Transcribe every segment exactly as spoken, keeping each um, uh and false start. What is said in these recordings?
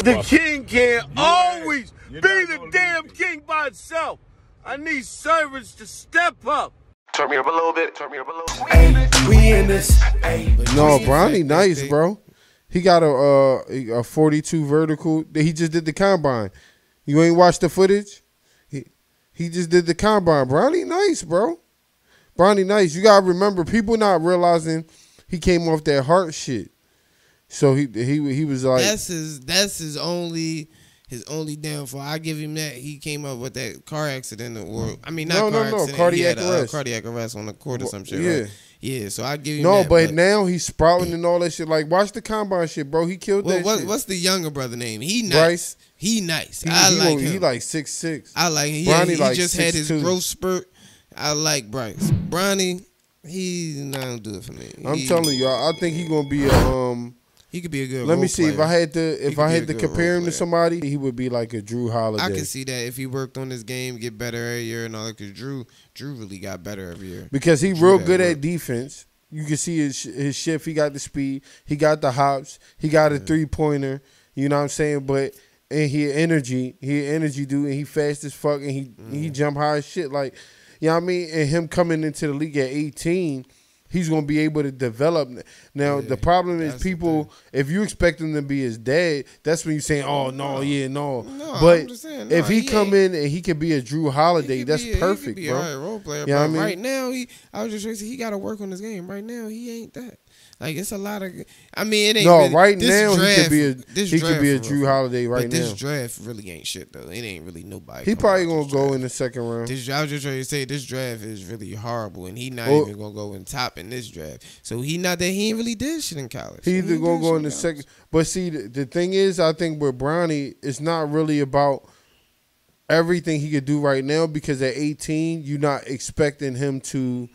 The king can't always be the damn king by itself. I need servants to step up. Turn me up a little bit. Turn me up a little bit. We in this. No, Bronny nice, bro. He got a uh, a forty-two vertical. He just did the combine. You ain't watched the footage? He he just did the combine. Bronny nice, bro. Bronny nice. You gotta remember, people not realizing he came off that heart shit. So he he he was like, that's his that's his only his only downfall. I give him that. He came up with that car accident, or I mean, not no, car no, no, accident. cardiac he had a, arrest, uh, cardiac arrest on the court or some shit. Yeah, right? Yeah. So I give him no, that, but, but now he's sprouting and all that shit. Like, watch the combine shit, bro. He killed well, that what, shit. What's the younger brother name? He nice. Bryce. He nice. He, I he like won't, him. He like six six. I like him. Bronny Yeah, he like just six, had his two. growth spurt. I like Bryce. Bronny, he not gonna do it for me. I'm he, telling you, I think he gonna be a um. He could be a good. Let role me see player. if I had to if I had to compare him to player. somebody, he would be like a Drew Holiday. I can see that if he worked on his game, get better every year and all that. Cause Drew, Drew really got better every year because he Drew real had good work. at defense. You can see his his shift. He got the speed. He got the hops. He got a Yeah. three pointer. You know what I'm saying? But and he energy. He energy dude. And he fast as fuck. And he Mm. he jump high as shit. Like, you know what I mean? And him coming into the league at eighteen. He's gonna be able to develop. Now Yeah, the problem is that's people. If you expect him to be his dad, that's when you saying, "Oh no, yeah, no." No, but I'm just saying, no, if he, he come ain't- in and he could be a Drew Holiday, that's He could be a- perfect, he could be bro. A right role player, You know but what I mean? right now, he I was just trying to say he got to work on his game. Right now, he ain't that. Like it's a lot of. I mean, it ain't. No, really, right this now draft, he could be a this he could draft be a for Drew real. Holiday right but this now. draft really ain't shit though. It ain't really nobody. He coming probably out gonna this go draft. in the second round. This, I was just trying to say this draft is really horrible, and he not Well, even gonna go in top in this draft. So he not that he ain't really did shit in college. He either ain't gonna did go shit in the college. second. But see, the, the thing is, I think with Bronny, it's not really about everything he could do right now because at eighteen, you're not expecting him to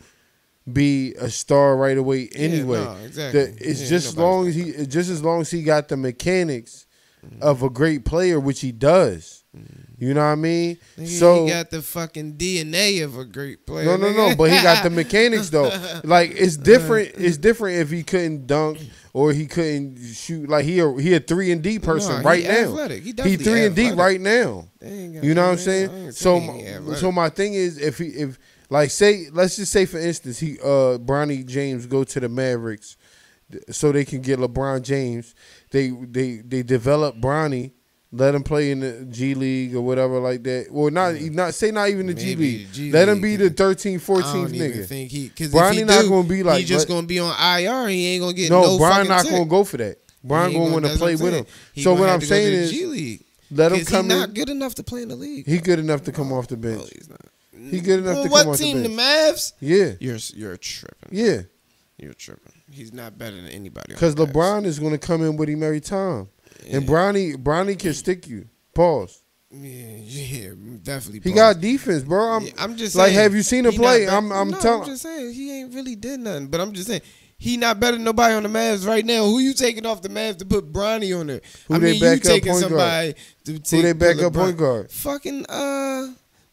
be a star right away anyway. Yeah, no, exactly. The- it's Yeah, just as nobody long as he, just as long as he got the mechanics Mm-hmm. of a great player, which he does. You know what I mean? Nigga, so he got the fucking D N A of a great player. no, no, nigga. no. But he got the mechanics though. Like it's different. It's different if he couldn't dunk or he couldn't shoot. Like he a, he a three and D person No, he right now. athletic. He He definitely three and D athletic. right now. They ain't got- You know what I'm I saying? ain't So, saying he athletic. so my thing is, if he if like say, let's just say for instance, he uh Bronny James go to the Mavericks, so they can get LeBron James. They they they develop Bronny. Let him play in the G League or whatever like that. Or not, not say not even the G Maybe League. the G Let him League, be the cause thirteenth, I fourteenth don't even nigga. think he, cause Bronny if he not do, gonna be like- he just but- gonna be on I R. He ain't gonna get No, no. Brian fucking not tip. gonna go for that. Brian He gonna ain't want to that's play what I'm with saying. him. He So gonna what have I'm to go to saying the is, G League. let him 'Cause come he not in. good enough to play in the league. He good enough to come off the No, bench. he's not. He good enough Well, to what come off the team? The bench. Mavs? Yeah, You're you're tripping. yeah. You're tripping. He's not better than anybody. on Because the Mavs. LeBron is gonna come in with him every time, and Yeah. Bronny Bronny can stick you. Pause. Yeah, yeah, definitely. He pause. got defense, bro. I'm, Yeah, I'm just like, saying, have you seen him he play? not I'm, bet- I'm no, telling. I'm just saying he ain't really did nothing. But I'm just saying he not better than nobody on the Mavs right now. Who you taking off the Mavs to put Bronny on there? Who I they mean, you back up taking point guard? somebody to take Who they back put up point LeBron- guard? Fucking uh,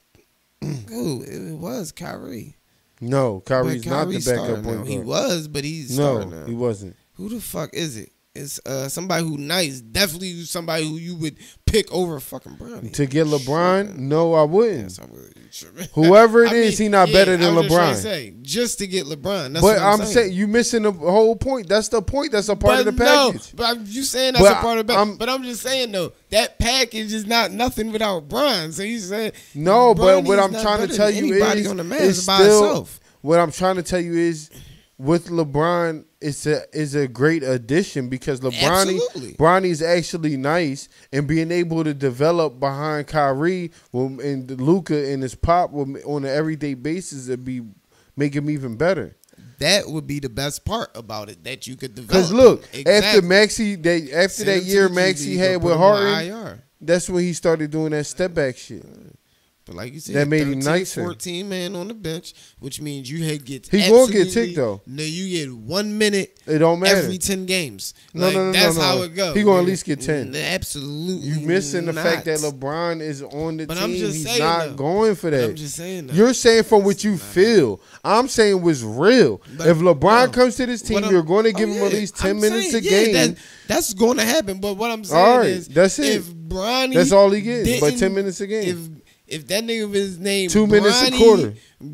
who it was Kyrie. No, Kyrie's But not the Kyrie's backup starting point now. guard. He was, but he's no, starting now. he wasn't. Who the fuck is it? It's uh somebody who nice, definitely somebody who you would pick over fucking Bronny. To get LeBron, no, I wouldn't. Yes, I'm really tripping. Whoever it I is, mean, he not yeah, better I than was just trying LeBron. to say, just to get LeBron. That's But what I'm, I'm saying you missing the whole point. That's the point. That's a part but of the no, package. but I'm, you saying that's But a part of the I'm- package. But I'm just saying though, that package is not nothing without Bron. So you saying No, but what Bronny's I'm not trying to better tell than you anybody is, on the Mavs it's by still, itself. what I'm trying to tell you is, with LeBron, it's a is a great addition because LeBron, Absolutely. Bronny's actually nice, and being able to develop behind Kyrie will, and Luka and his pop will, on an everyday basis, it'd be make him even better. That would be the best part about it, that you could develop. Because look, Exactly. after Maxey, they after Send that him to year the G Maxey League, had go with put him on Harden, I R. that's when he started doing that step back shit. But like you said, that made him thirteen, nicer. fourteen man on the bench, which means you had get. He gonna get ticked though. No, you get one minute. It don't matter. Every ten games. No, like, no, no, that's no, no. how it goes. He gonna at least get ten. Absolutely. You missing the not. fact that LeBron is on the But team. I'm just He's saying, not though. going for that. I'm just saying. Though. You're saying from what you feel. I'm saying what's real. But, if LeBron no, comes to this team, I'm- you're going to give oh, him at yeah, least ten I'm minutes saying, a yeah, game. That, that's going to happen. But what I'm saying All right, is, that's it. If Bronny, That's all he gets, but didn't- ten minutes a game. If if that nigga was named Two minutes a Bronny- quarter.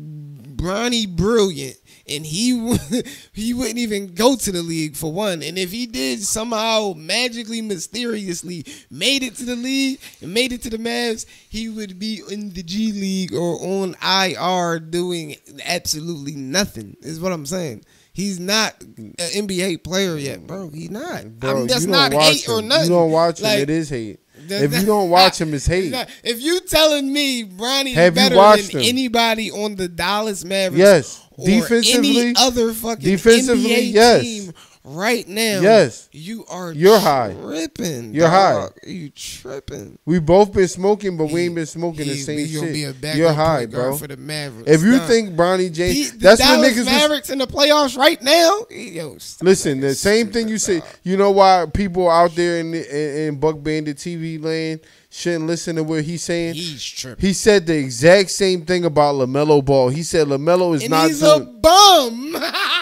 Bronny Brilliant, and he would- he wouldn't even go to the league for one. And if he did somehow magically, mysteriously made it to the league and made it to the Mavs, he would be in the G League or on I R doing absolutely nothing. Is what I'm saying. He's not an N B A player yet, bro. He's not. Bro, I mean, that's you not don't watch hate him. or nothing. You don't watch him. Like, It is hate. that- If you don't watch him, it's hate. Not- If you telling me Bronny is Have you better watched than him? anybody on the Dallas Mavericks, Yes. or Defensively- any other fucking defensively, N B A yes. team right now, Yes. you are You're high. tripping. You're dog. You tripping. We both been smoking, but we ain't been smoking the He- same he gonna shit. be a backup You're high, point guard bro. for the Mavericks. If you Dog. think Bronny James, He- the that's what Dallas niggas was. Mavericks in the playoffs right now. Yo, stop Listen, that the same shit, thing you say. dog. You know why people out there in, the, in in Buck Bandit T V land shouldn't listen to what he's saying? He's tripping. He said the exact same thing about LaMelo Ball. He said LaMelo is and not he's a doing. bum.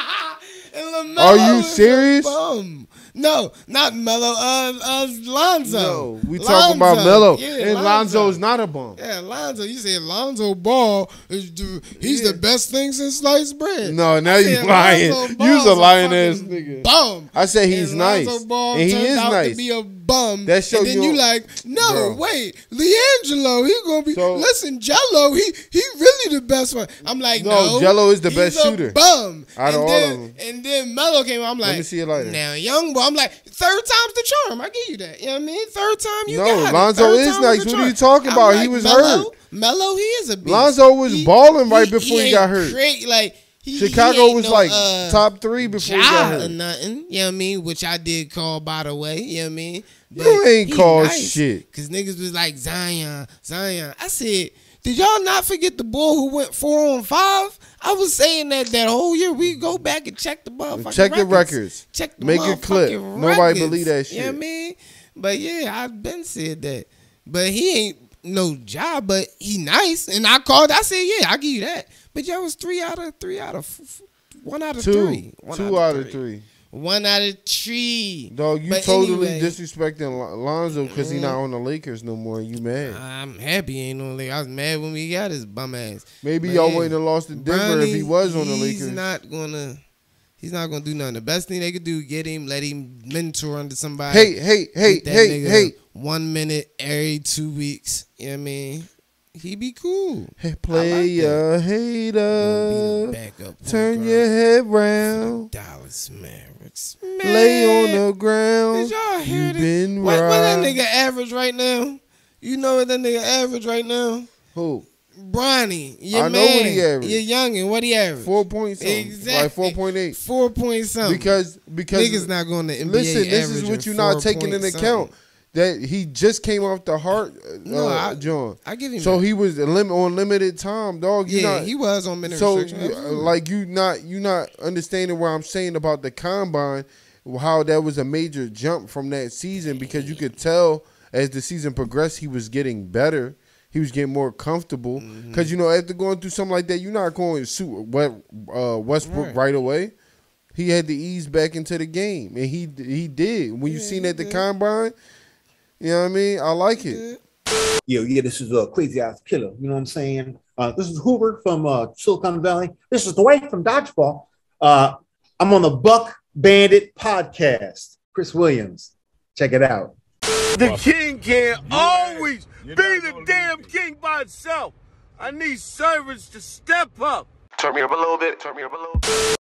And LaMelo Are you is a serious? bum. No, not Melo. Uh, uh, Lonzo. No, we talking about Lonzo. Melo, Yeah, and Lonzo is not a bum. Yeah, Lonzo. You said Lonzo Ball is the, he's Yeah. the best thing since sliced bread. No, now I you said lying. Lonzo You's Ball's a lying fucking ass nigga. Bum. I said he's and nice, Lonzo Ball and he turned is out nice. to be a bum. That show and then you- you like, no, Bro. wait, Leangelo, he gonna be. So- listen, Jello, he he really the best one. I'm like, No, no, Jello is the he's best a shooter. Bum. Out of and all then, of them. And then Melo came. I'm like, me see it later. Now, young boy, I'm like, third time's the charm. I give you that. You know what I mean? Third time you No, got it. Lonzo Third is time nice. was the What are you charm. talking I'm about? He like, was Melo, hurt. Melo, he is a beast. Lonzo was balling right before he got ain't hurt. Cra- like he, Chicago he ain't was no, like uh, top three before he Ja got or hurt. nothing. You know what I mean? Which I did call, by the way. You know what I mean? You ain't he call shit. Because niggas was like, Zion, Zion. I said, did y'all not forget the boy who went four on five? I was saying that that whole year. We go back and check the motherfucking Check the records. records. Check the Make it clip. motherfucking Nobody records. believe that You know what I shit. mean? But yeah, I've been said that. But he ain't no job, but he nice. And I called, I said, yeah, I'll give you that. But y'all was three out of three out of f- f- one out of Two, three. One two out of three. One out of three. Dog, you But totally anyway, disrespecting Lon- Lonzo because he not on the Lakers no more. And you mad? I'm happy he ain't on the Lakers. I was mad when we got his bum ass. Maybe But y'all yeah, wouldn't have lost to Denver if he Bronny, was on the He's Lakers. not gonna. He's not gonna do nothing. The best thing they could do, get him, let him mentor under somebody. Hey, hey, hey, Get that hey, nigga hey. One minute every two weeks. You know what I mean? He be cool. Hey, play a hater. Backup point Turn guard your head for round. Dallas Mavericks. Lay on Man, the ground. Did y'all hear You this? been What, what that robbed. nigga average right now? You know what that nigga average right now? Who? Bronny, your I know man, what he average. your youngin, what he average? Four point something. Exactly. Like four point eight. Four point something. Because because niggas not going to N B A listen, this is averaging what you're not four taking point into something. account. That he just came off the heart, uh, No, I- John. I give him So that. he was lim- on limited time, dog. You Yeah, not, he was on minute So restriction. you- absolutely. like you not you not understanding what I'm saying about the combine, how that was a major jump from that season because you could tell as the season progressed he was getting better. He was getting more comfortable because you know after going through something like that, you're not going to suit uh, Westbrook Right. right away. He had to ease back into the game, and he he did. When you Yeah, seen he at the did. combine, you know what I mean. I like it. Yo, yeah, this is a crazy ass killer. You know what I'm saying? Uh, this is Hoover from uh, Silicon Valley. This is Dwight from Dodgeball. Uh, I'm on the Buck Bandit podcast. Chris Williams, check it out. The king can't always be the damn king by itself. I need servants to step up. Turn me up a little bit. Turn me up a little bit.